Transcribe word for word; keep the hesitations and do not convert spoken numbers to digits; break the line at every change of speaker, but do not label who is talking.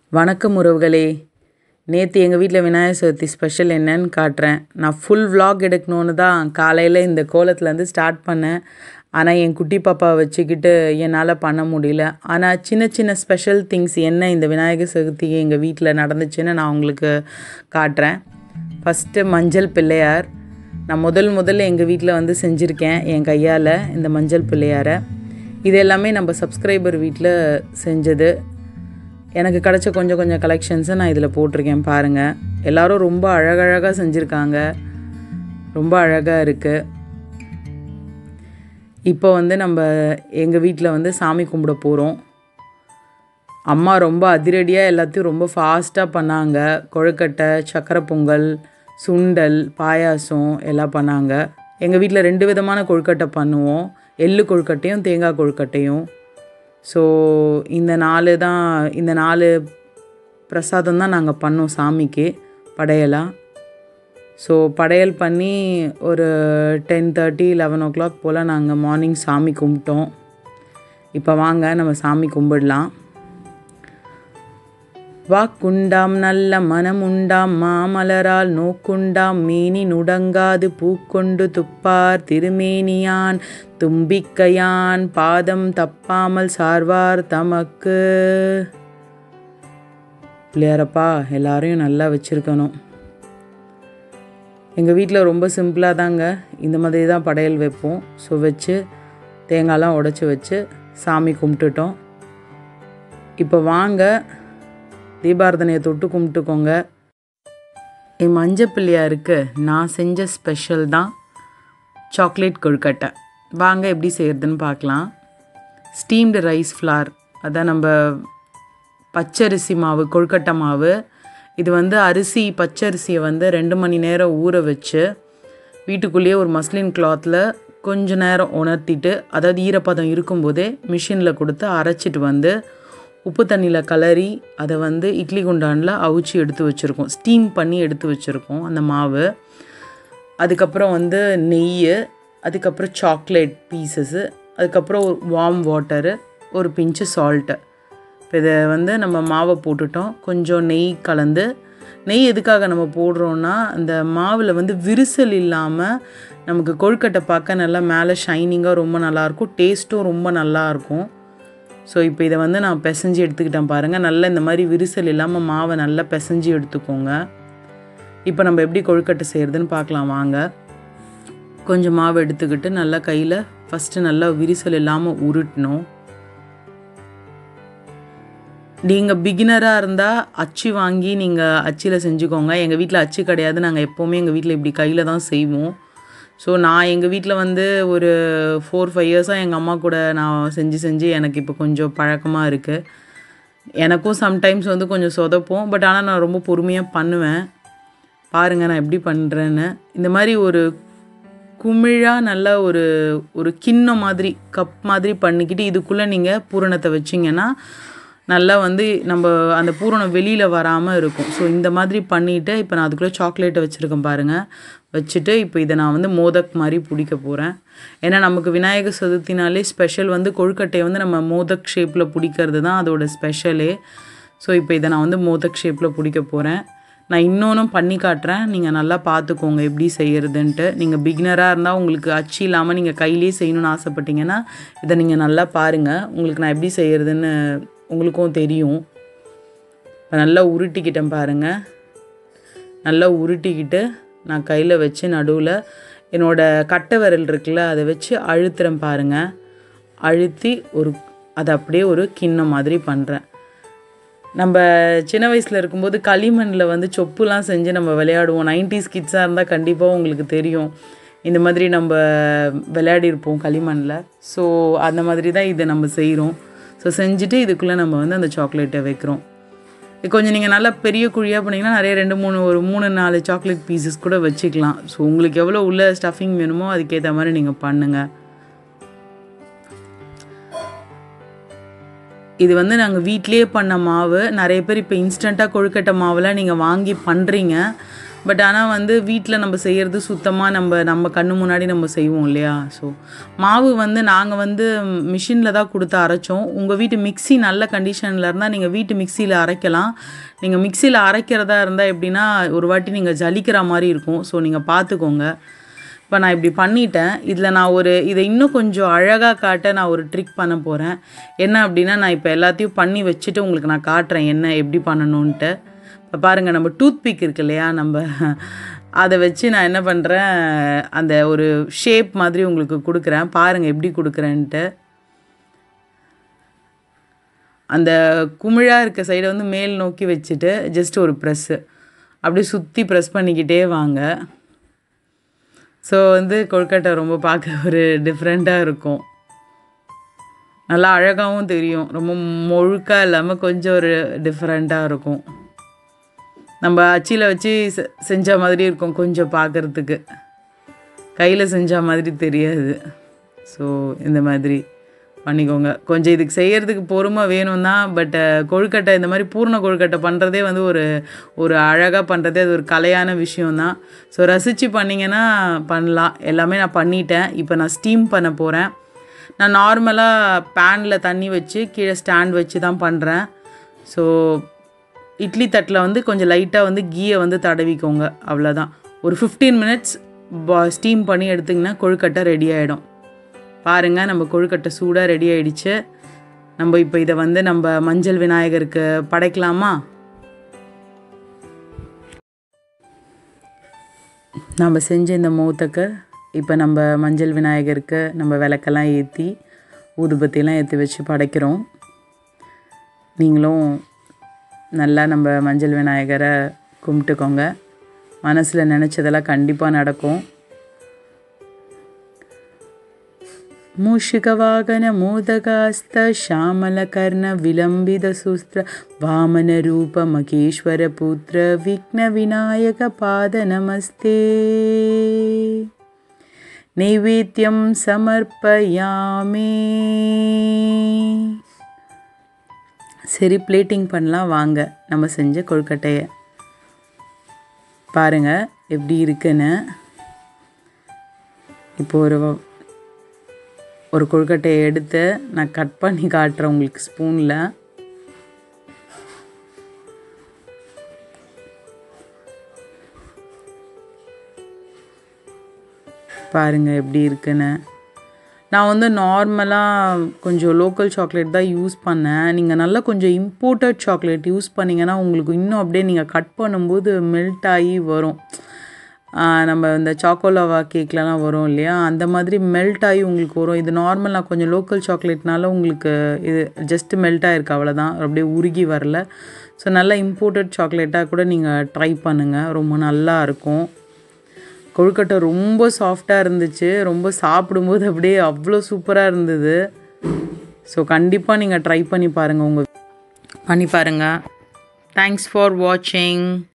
வணக்கம் உறவுகளே. நேற்று எங்கள் வீட்டில் விநாயகர் சதுர்த்தி ஸ்பெஷல் என்னன்னு காட்டுறேன். நான் ஃபுல் vlog எடுக்கணுன்னு தான் காலையில் இந்த கோலத்துலேருந்து ஸ்டார்ட் பண்ணேன். ஆனால் என் குட்டி பாப்பாவை வச்சுக்கிட்டு என்னால் பண்ண முடியல. ஆனால் சின்ன சின்ன ஸ்பெஷல் திங்ஸ் என்ன இந்த விநாயகர் சதுர்த்திக்கு எங்கள் வீட்டில் நடந்துச்சுன்னு நான் உங்களுக்கு காட்டுறேன். ஃபஸ்ட்டு மஞ்சள் பிள்ளையார். நான் முதல் முதல்ல எங்கள் வீட்டில் வந்து செஞ்சுருக்கேன் என் கையால் இந்த மஞ்சள் பிள்ளையாரை. இது எல்லாமே நம்ம சப்ஸ்கிரைபர் வீட்டில் செஞ்சது. எனக்கு கிடச்ச கொஞ்சம் கொஞ்சம் கலெக்ஷன்ஸை நான் இதில் போட்டிருக்கேன் பாருங்கள். எல்லோரும் ரொம்ப அழகழகாக செஞ்சுருக்காங்க, ரொம்ப அழகாக இருக்குது. இப்போ வந்து நம்ம எங்கள் வீட்டில் வந்து சாமி கும்பிட போகிறோம். அம்மா ரொம்ப அதிரடியாக எல்லாத்தையும் ரொம்ப ஃபாஸ்ட்டாக பண்ணாங்க. கொழுக்கட்டை, சக்கரை பொங்கல், சுண்டல், பாயாசம் எல்லாம் பண்ணாங்க. எங்கள் வீட்டில் ரெண்டு விதமான கொழுக்கட்டை பண்ணுவோம், எள்ளு கொழுக்கட்டையும் தேங்காய் கொழுக்கட்டையும். ஸோ இந்த நாலு தான் இந்த நாலு பிரசாதம் தான் நாங்கள் பண்ணோம் சாமிக்கு படையலாக. ஸோ படையல் பண்ணி ஒரு ten thirty eleven o'clock போல் நாங்கள் மார்னிங் சாமி கும்பிட்டோம். இப்போ வாங்க நம்ம சாமி கும்பிடலாம். வாக்குண்டாம் நல்ல மனமுண்டாம் மாமலரால் நோக்குண்டாம் மீனி நுடங்காது பூக்கொண்டு துப்பார் திருமேனியான் தும்பிக்கையான் பாதம் தப்பாமல் சார்வார் தமக்கு. பிள்ளையாரப்பா எல்லாரையும் நல்லா வச்சுருக்கணும். எங்கள் வீட்டில் ரொம்ப சிம்பிளாக தாங்க இந்த மாதிரி தான் படையல் வைப்போம். ஸோ வச்சு தேங்காய்லாம் உடச்சி வச்சு சாமி கும்பிட்டுட்டோம். இப்போ வாங்க தீபாரதனையை தொட்டு கும்பிட்டுக்கோங்க. என் மஞ்சள் பிள்ளையாருக்கு நான் செஞ்ச ஸ்பெஷல் தான் சாக்லேட் கொழுக்கட்டை. வாங்க எப்படி செய்கிறதுன்னு பார்க்கலாம். ஸ்டீம்டு ரைஸ் ஃப்ளார், அதான் நம்ம பச்சரிசி மாவு, கொழுக்கட்டை மாவு. இது வந்து அரிசி பச்சரிசியை வந்து ரெண்டு மணி நேரம் ஊற வச்சு வீட்டுக்குள்ளேயே ஒரு மஸ்லின் கிளாத்தில் கொஞ்ச நேரம் உணர்த்திட்டு, அதாவது ஈரப்பதம் இருக்கும்போதே மிஷினில் கொடுத்து அரைச்சிட்டு வந்து உப்பு தண்ணியில் கலரி அதை வந்து இட்லி குண்டானில் அவிச்சு எடுத்து வச்சுருக்கோம், ஸ்டீம் பண்ணி எடுத்து வச்சுருக்கோம் அந்த மாவு. அதுக்கப்புறம் வந்து நெய், அதுக்கப்புறம் சாக்லேட் பீசஸ்ஸு, அதுக்கப்புறம் ஒரு வார்ம் வாட்டரு, ஒரு பிஞ்சு சால்ட்டு. இப்போ இதை வந்து நம்ம மாவை போட்டுட்டோம். கொஞ்சம் நெய் கலந்து, நெய் எதுக்காக நம்ம போடுறோன்னா அந்த மாவில் வந்து விரிசல் இல்லாமல் நமக்கு கொழுக்கட்டை பார்க்க நல்லா மேலே ஷைனிங்காக ரொம்ப நல்லாயிருக்கும், டேஸ்ட்டும் ரொம்ப நல்லாயிருக்கும். ஸோ இப்போ இதை வந்து நான் பிசைஞ்சு எடுத்துக்கிட்டேன் பாருங்கள். நல்லா இந்த மாதிரி விரிசல் இல்லாமல் மாவை நல்லா பிசைஞ்சு எடுத்துக்கோங்க. இப்போ நம்ம எப்படி கொழுக்கட்டை செய்கிறதுன்னு பார்க்கலாம் வாங்க. கொஞ்சம் மாவு எடுத்துக்கிட்டு நல்லா கையில் ஃபஸ்ட்டு நல்லா விரிசல் இல்லாமல் உருட்டணும். நீங்கள் பிகினராக இருந்தால் அச்சு வாங்கி நீங்கள் அச்சில் செஞ்சுக்கோங்க. எங்கள் வீட்டில் அச்சு கிடையாது. நாங்கள் எப்போவுமே எங்கள் வீட்டில் இப்படி கையில் தான் செய்வோம். ஸோ நான் எங்கள் வீட்டில் வந்து ஒரு ஃபோர் ஃபைவ் இயர்ஸாக எங்கள் அம்மா கூட நான் செஞ்சு செஞ்சு எனக்கு இப்போ கொஞ்சம் பழக்கமாக இருக்குது. எனக்கும் சம்டைம்ஸ் வந்து கொஞ்சம் சொதப்போம், பட் ஆனால் நான் ரொம்ப பொறுமையாக பண்ணுவேன். பாருங்கள் நான் எப்படி பண்ணுறேன்னு. இந்த மாதிரி ஒரு குமிழாக நல்லா ஒரு ஒரு கிண்ணம் மாதிரி கப் மாதிரி பண்ணிக்கிட்டு இதுக்குள்ளே நீங்கள் பூரணத்தை வச்சிங்கன்னா நல்லா வந்து நம்ம அந்த பூரணம் வெளியில் வராமல் இருக்கும். ஸோ இந்த மாதிரி பண்ணிவிட்டு இப்போ நான் அதுக்குள்ளே சாக்லேட்டை வச்சுருக்கேன் பாருங்கள். வச்சுட்டு இப்போ இதை நான் வந்து மோதக் மாதிரி பிடிக்க போகிறேன். ஏன்னா நமக்கு விநாயகர் சதுர்த்தினாலே ஸ்பெஷல் வந்து கொழுக்கட்டையை வந்து நம்ம மோதக் ஷேப்பில் பிடிக்கிறது தான் அதோட ஸ்பெஷலே. ஸோ இப்போ இதை நான் வந்து மோதக் ஷேப்பில் பிடிக்க போகிறேன். நான் இன்னொன்றும் பண்ணி காட்டுறேன், நீங்கள் நல்லா பார்த்துக்கோங்க எப்படி செய்கிறதுன்ட்டு. நீங்கள் பிகினராக இருந்தால் உங்களுக்கு அச்சு இல்லாமல் நீங்கள் கையிலே செய்யணுன்னு ஆசைப்பட்டீங்கன்னா இதை நீங்கள் நல்லா பாருங்கள். உங்களுக்கு நான் எப்படி செய்கிறதுன்னு உங்களுக்கும் தெரியும். இப்போ நல்லா உருட்டிக்கிட்டேன் பாருங்கள். நல்லா உருட்டிக்கிட்டு நான் கையில் வச்சு நடுவில் என்னோடய கட்டை விரல் இருக்குல்ல அதை வச்சு அழுத்துறேன் பாருங்கள். அழுத்தி ஒரு அதை அப்படியே ஒரு கிண்ணம் மாதிரி பண்ணுறேன். நம்ம சின்ன வயசில் இருக்கும்போது களிமண்ணில் வந்து சொப்புலாம் செஞ்சு நம்ம விளையாடுவோம். நைன்டிஸ் கிட்ஸாக இருந்தால் கண்டிப்பாக உங்களுக்கு தெரியும். இந்த மாதிரி நம்ம விளையாடிருப்போம் களிமண்ணில். ஸோ அந்த மாதிரி தான் இதை நம்ம செய்கிறோம். ஸோ செஞ்சுட்டு இதுக்குள்ளே நம்ம வந்து அந்த சாக்லேட்டை வைக்கிறோம். கொஞ்சம் நீங்கள் நல்லா பெரிய குழியாக பண்ணிங்கன்னா நிறைய ரெண்டு மூணு ஒரு மூணு நாலு சாக்லேட் பீசஸ் கூட வச்சுக்கலாம். ஸோ உங்களுக்கு எவ்வளோ உள்ள ஸ்டஃபிங் வேணுமோ அதுக்கேற்ற மாதிரி நீங்கள் பண்ணுங்கள். இது வந்து நாங்கள் வீட்டிலேயே பண்ண மாவு. நிறைய பேர் இப்போ இன்ஸ்டண்ட்டாக கொழுக்கட்டை மாவுலாம் நீங்கள் வாங்கி பண்ணுறீங்க. பட் ஆனால் வந்து வீட்டில் நம்ம செய்கிறது சுத்தமாக நம்ம நம்ம கண்ணு முன்னாடி நம்ம செய்வோம் இல்லையா? ஸோ மாவு வந்து நாங்கள் வந்து மிஷினில் தான் கொடுத்து அரைச்சோம். உங்கள் வீட்டு மிக்ஸி நல்ல கண்டிஷனில் இருந்தால் நீங்கள் வீட்டு மிக்சியில் அரைக்கலாம். நீங்கள் மிக்சியில் அரைக்கிறதா இருந்தால் எப்படின்னா ஒரு வாட்டி நீங்கள் ஜலிக்கிற மாதிரி இருக்கும். ஸோ நீங்கள் பார்த்துக்கோங்க. இப்போ நான் இப்படி பண்ணிட்டேன். இதில் நான் ஒரு இதை இன்னும் கொஞ்சம் அழகாக காட்ட நான் ஒரு ட்ரிக் பண்ண போகிறேன். என்ன அப்படின்னா, நான் இப்போ எல்லாத்தையும் பண்ணி வச்சுட்டு உங்களுக்கு நான் காட்டுறேன் என்ன எப்படி பண்ணணுன்ட்டு. இப்போ பாருங்கள், நம்ம டூத் பிக் இருக்கு இல்லையா, நம்ம அதை வச்சு நான் என்ன பண்ணுறேன், அந்த ஒரு ஷேப் மாதிரி உங்களுக்கு கொடுக்குறேன். பாருங்கள் எப்படி கொடுக்குறேன்ட்டு. அந்த குமிழாக இருக்க சைடை வந்து மேல் நோக்கி வச்சுட்டு ஜஸ்ட் ஒரு ப்ரெஸ்ஸு அப்படியே சுற்றி ப்ரெஸ் பண்ணிக்கிட்டே வாங்க. ஸோ வந்து கொழுக்கட்டை ரொம்ப பார்க்க ஒரு டிஃப்ரெண்ட்டாக இருக்கும். நல்லா அழகாகவும் தெரியும். ரொம்ப மொழுக்காக இல்லாமல் கொஞ்சம் ஒரு டிஃப்ரெண்ட்டாக இருக்கும். நம்ம அச்சியில் வச்சு செ செஞ்ச மாதிரி இருக்கும் கொஞ்சம் பார்க்குறதுக்கு. கையில் செஞ்ச மாதிரி தெரியாது. ஸோ இந்த மாதிரி பண்ணிக்கோங்க. கொஞ்சம் இதுக்கு செய்கிறதுக்கு பொறுமை வேணும் தான். பட் கொழுக்கட்டை இந்த மாதிரி பூர்ண கொழுக்கட்டை பண்ணுறதே வந்து ஒரு ஒரு அழகாக பண்ணுறதே அது ஒரு கலையான விஷயந்தான். ஸோ ரசித்து பண்ணிங்கன்னா பண்ணலாம். எல்லாமே நான் பண்ணிட்டேன். இப்போ நான் ஸ்டீம் பண்ண போகிறேன். நான் நார்மலாக பேனில் தண்ணி வச்சு கீழே ஸ்டாண்ட் வச்சு தான் பண்ணுறேன். ஸோ இட்லி தட்டில் வந்து கொஞ்சம் லைட்டாக வந்து கீயை வந்து தடவிக்கோங்க. அவ்வளோதான். ஒரு ஃபிஃப்டீன் மினிட்ஸ் பா ஸ்டீம் பண்ணி எடுத்திங்கன்னா கொழுக்கட்டை ரெடி ஆகிடும். பாருங்கள், நம்ம கொழுக்கட்டை சூடாக ரெடி ஆகிடுச்சு. நம்ம இப்போ இதை வந்து நம்ம மஞ்சள் விநாயகருக்கு படைக்கலாமா? நம்ம செஞ்ச இந்த மோதக்க இப்போ நம்ம மஞ்சள் விநாயகருக்கு நம்ம விளக்கெல்லாம் ஏற்றி ஊதுபத்தியெல்லாம் ஏற்றி வச்சு படைக்கிறோம். நீங்களும் நல்லா நம்ம மஞ்சள் விநாயகரை கும்பிட்டுக்கோங்க. மனசில் நினச்சதெல்லாம் கண்டிப்பாக நடக்கும். மூஷிகவாகன மோதகாஸ்த ஷாமலகர்ண விலம்பித சூஸ்திர வாமன ரூப மகேஸ்வர புத்திர விக்ன விநாயக பாத நமஸ்தே. நைவேத்தியம் சமர்ப்பயாமே. சரி, பிளேட்டிங் பண்ணலாம் வாங்க. நம்ம செஞ்ச கொழுக்கட்டையை பாருங்கள் எப்படி இருக்குன்னு. இப்போ ஒரு ஒரு கொழுக்கட்டையை எடுத்து நான் கட் பண்ணி காட்டுறேன் உங்களுக்கு ஸ்பூனில். பாருங்கள் எப்படி இருக்குன்னு. நான் வந்து நார்மலாக கொஞ்சம் லோக்கல் சாக்லேட் தான் யூஸ் பண்ணேன். நீங்கள் நல்லா கொஞ்சம் இம்போர்ட்டட் சாக்லேட் யூஸ் பண்ணிங்கன்னா உங்களுக்கு இன்னும் அப்படியே நீங்கள் கட் பண்ணும்போது மெல்ட் ஆகி வரும். நம்ம இந்த சாக்கோலாவா கேக்லலாம் வரும் இல்லையா, அந்த மாதிரி மெல்ட் ஆகி உங்களுக்கு வரும். இது நார்மல் நான் கொஞ்சம் லோக்கல் சாக்லேட்னால உங்களுக்கு இது ஜஸ்ட்டு மெல்ட் ஆகிருக்கு, அவ்வளோதான். அப்படியே உருகி வரல. ஸோ நல்லா இம்போர்ட்டட் சாக்லேட்டாக கூட நீங்கள் ட்ரை பண்ணுங்கள். ரொம்ப நல்லா இருக்கும். கொழுக்கட்டை ரொம்ப சாஃப்டாக இருந்துச்சு. ரொம்ப சாப்பிடும்போது அப்படியே அவ்வளோ சூப்பராக இருந்தது. ஸோ கண்டிப்பாக நீங்கள் ட்ரை பண்ணி பாருங்கள். உங்கள் பண்ணி பாருங்கள். தேங்க்ஸ் ஃபார் வாட்சிங்.